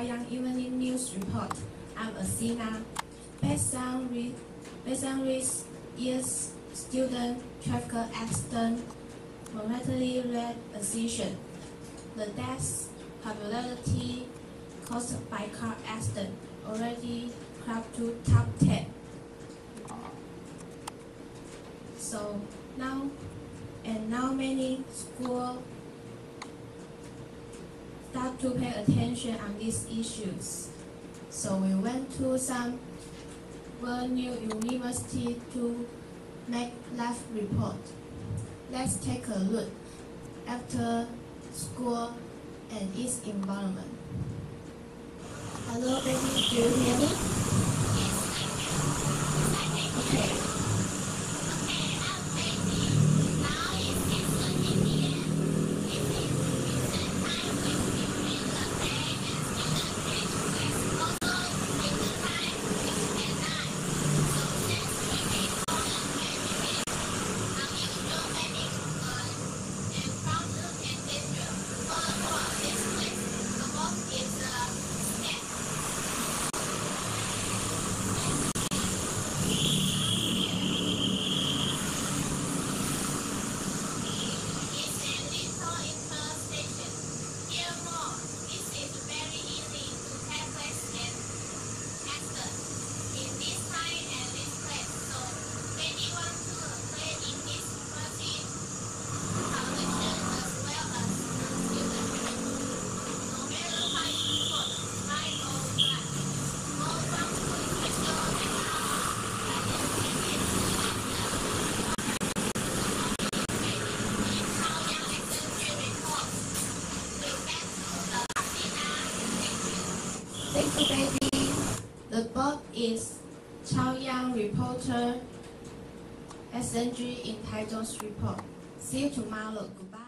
Chaoyang Evening News Report. I'm Asina. Based on recent years student traffic accident momentary rate accession, the death probability caused by car accident already crept to top 10. So now many schools start to pay attention on these issues. So we went to some new university to make live report. Let's take a look after school and its environment. Hello, baby, do you hear me? Okay. Thank you, baby. The book is Chaoyang Reporter SNG entitled Report. See you tomorrow. Goodbye.